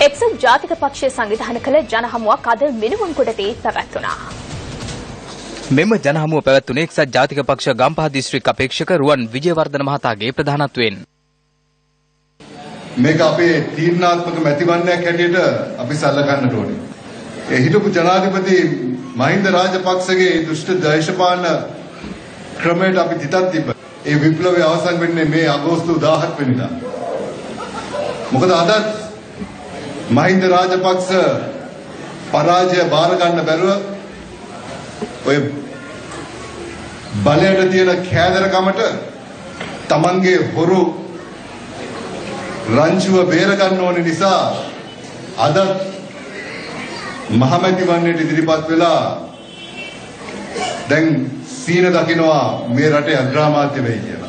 එක්සත් ජාතික පක්ෂය සංවිධානය කළ ජනහමුවක් අද මිනුවන්ගොඩදී පැවැත්වුණා. මෙම ජනහමුව පැවැත්වුණේ එක්සත් ජාතික පක්ෂ ගම්පහ දිස්ත්‍රික් අපේක්ෂක රුවන් විජේවර්ධන මහතාගේ ප්‍රධානත්වයෙන්. මේක අපේ තීරණාත්මක මැතිවරණයක් හැටියට අපි සැලකන්නට ඕනේ. ඒ හිටපු ජනාධිපති මහින්ද රාජපක්ෂගේ දුෂ්ට දේශපාලන ක්‍රමයට අපි තිතක් තිබ්බා. ඒ විප්ලවය අවසන් වෙන්නේ මේ අගෝස්තු 17 වෙනිදා. මොකද අද මහින්ද රාජපක්ෂ පරාජය බාර ගන්න බැරුව ඔය බලයට තියෙන කෑදරකමට Tamanගේ හොරු රංචුව බේර ගන්න ඕන නිසා අද මහමැතිවරණයට ඉදිරිපත් වෙලා දැන් සීන දකින්නවා මේ රටේ අග්‍රාමාත්‍ය වෙයි කියලා.